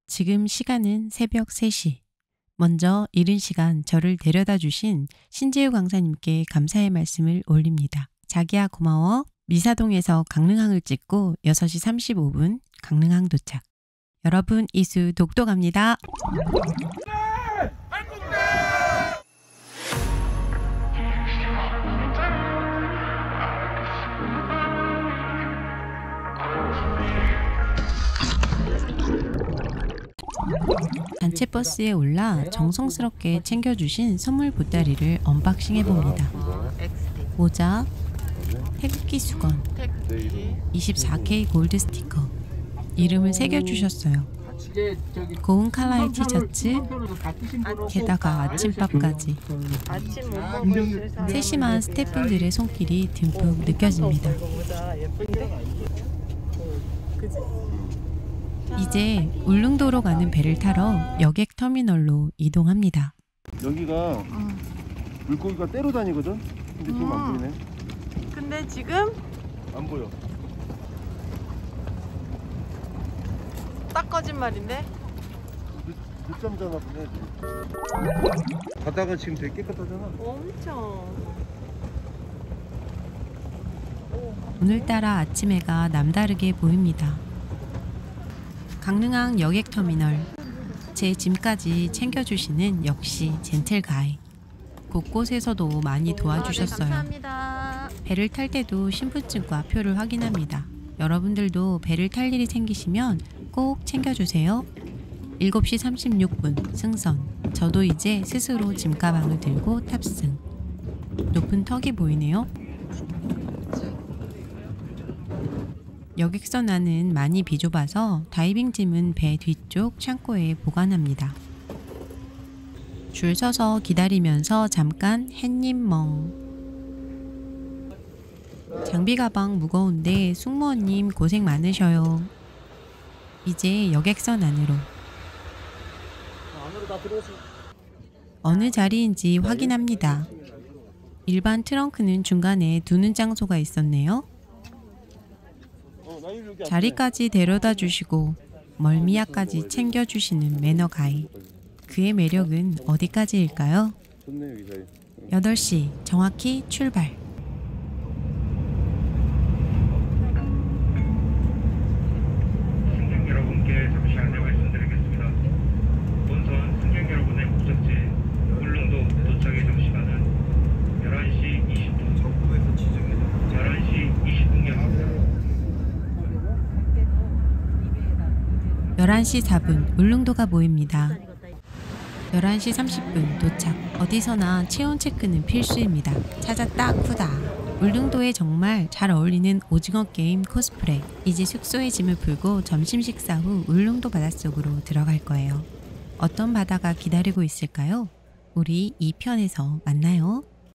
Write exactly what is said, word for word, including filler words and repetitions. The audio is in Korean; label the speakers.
Speaker 1: 지금 시간은 새벽 세 시. 먼저 이른 시간 저를 데려다 주신 신재유 강사님께 감사의 말씀을 올립니다. 자기야 고마워. 미사동에서 강릉항을 찍고 여섯 시 삼십오 분 강릉항 도착. 여러분 이수 독도 갑니다. 단체버스에 올라 정성스럽게 챙겨주신 선물 보따리를 언박싱 해봅니다. 모자, 태극기 수건, 이십사 케이 골드 스티커, 이름을 새겨주셨어요. 고운 컬러의 티셔츠, 게다가 아침밥까지. 세심한 스태프분들의 손길이 듬뿍 느껴집니다. 이제 울릉도로 가는 배를 타러 여객터미널로 이동합니다.
Speaker 2: 여기가 어. 물고기가 때로 다니거든? 근데 지금 어. 안 보이네.
Speaker 3: 근데 지금?
Speaker 2: 안 보여.
Speaker 3: 딱 거짓말인데?
Speaker 2: 늦, 늦잠자나 보네. 바다가 지금 되게 깨끗하잖아.
Speaker 3: 엄청.
Speaker 1: 오늘따라 아침 해가 남다르게 보입니다. 강릉항 여객터미널. 제 짐까지 챙겨주시는 역시 젠틀가이. 곳곳에서도 많이 도와주셨어요.
Speaker 3: 아, 네, 감사합니다.
Speaker 1: 배를 탈 때도 신분증과 표를 확인합니다. 여러분들도 배를 탈 일이 생기시면 꼭 챙겨주세요. 일곱 시 삼십육 분 승선. 저도 이제 스스로 짐가방을 들고 탑승. 높은 턱이 보이네요. 여객선 안은 많이 비좁아서 다이빙 짐은 배 뒤쪽 창고에 보관합니다. 줄 서서 기다리면서 잠깐 햇님 멍. 장비 가방 무거운데 숙모님 고생 많으셔요. 이제 여객선 안으로. 어느 자리인지 확인합니다. 일반 트렁크는 중간에 두는 장소가 있었네요. 자리까지 데려다 주시고 멀미약까지 챙겨주시는 매너가이. 그의 매력은 어디까지일까요? 여덟 시 정확히 출발.
Speaker 4: 승객 여러분께 잠시 안내 말씀드리겠습니다. 본선 승객 여러분의 목적지 울릉도 도착 예정 시간은 열한 시 이십 분, 열한 시 이십 분경입니다.
Speaker 1: 열한 시 사 분 울릉도가 보입니다. 열한 시 삼십 분 도착. 어디서나 체온 체크는 필수입니다. 찾았다 쿠다. 울릉도에 정말 잘 어울리는 오징어 게임 코스프레. 이제 숙소에 짐을 풀고 점심 식사 후 울릉도 바닷속으로 들어갈 거예요. 어떤 바다가 기다리고 있을까요? 우리 이 편에서 만나요.